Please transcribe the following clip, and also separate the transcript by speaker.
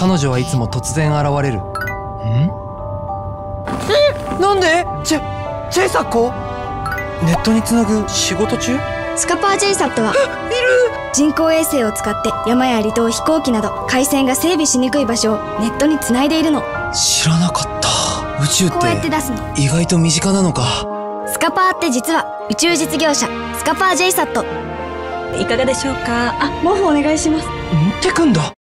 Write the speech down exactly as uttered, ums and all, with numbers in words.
Speaker 1: 彼女はいつも突然現れる。ん？え、なんで？ジェ、ジェイサッコ？ネットにつなぐ仕事中？
Speaker 2: スカパー ジェイサットは人工衛星を使って山や離島、飛行機など回線が整備しにくい場所をネットにつないでいるの。
Speaker 1: 知らなかった。宇宙って
Speaker 2: こうやって出すの。
Speaker 1: 意外と身近なのか。
Speaker 2: スカパーって実は宇宙実業者スカパー ジェイサット。
Speaker 3: いかがでしょうか。あ、
Speaker 2: 毛布お願いします。
Speaker 1: 持ってくんだ。